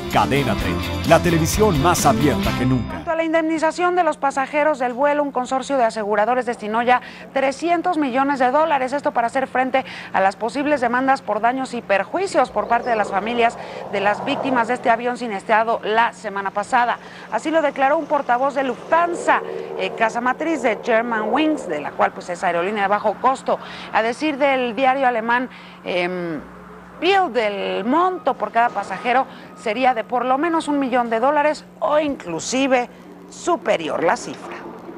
Cadena 30, la televisión más abierta que nunca. Junto a la indemnización de los pasajeros del vuelo, un consorcio de aseguradores destinó ya $300 millones. Esto para hacer frente a las posibles demandas por daños y perjuicios por parte de las familias de las víctimas de este avión siniestrado la semana pasada. Así lo declaró un portavoz de Lufthansa, casa matriz de Germanwings, de la cual pues es aerolínea de bajo costo. A decir del diario alemán Bild, el monto por cada pasajero sería de por lo menos $1 millón o inclusive superior la cifra.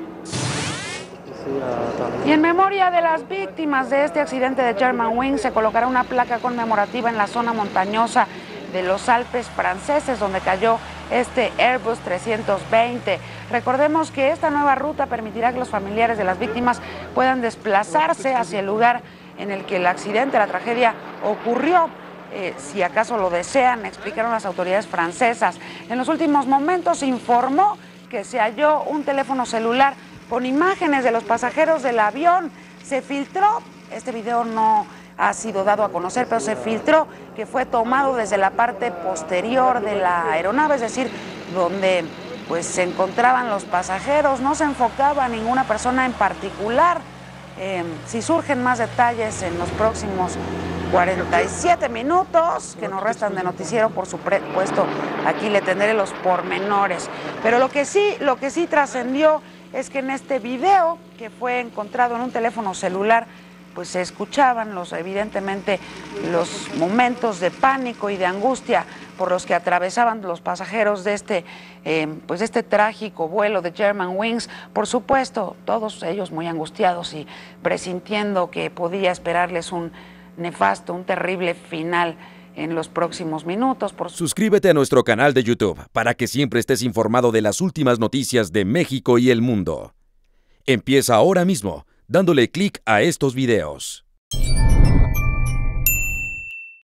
Y en memoria de las víctimas de este accidente de Germanwings se colocará una placa conmemorativa en la zona montañosa de los Alpes franceses, donde cayó este Airbus 320. Recordemos que esta nueva ruta permitirá que los familiares de las víctimas puedan desplazarse hacia el lugar en el que el accidente, la tragedia ocurrió. Si acaso lo desean, explicaron las autoridades francesas. En los últimos momentos se informó que se halló un teléfono celular con imágenes de los pasajeros del avión. Se filtró, este video no ha sido dado a conocer, pero se filtró que fue tomado desde la parte posterior de la aeronave, es decir, donde pues se encontraban los pasajeros. No se enfocaba a ninguna persona en particular. Si surgen más detalles en los próximos 47 minutos que nos restan de noticiero, por supuesto, aquí le tendré los pormenores. Pero lo que sí trascendió es que en este video que fue encontrado en un teléfono celular, pues se escuchaban evidentemente los momentos de pánico y de angustia por los que atravesaban los pasajeros de este trágico vuelo de Germanwings. Por supuesto, todos ellos muy angustiados y presintiendo que podía esperarles un nefasto, un terrible final en los próximos minutos. Suscríbete a nuestro canal de YouTube para que siempre estés informado de las últimas noticias de México y el mundo. Empieza ahora mismo dándole clic a estos videos.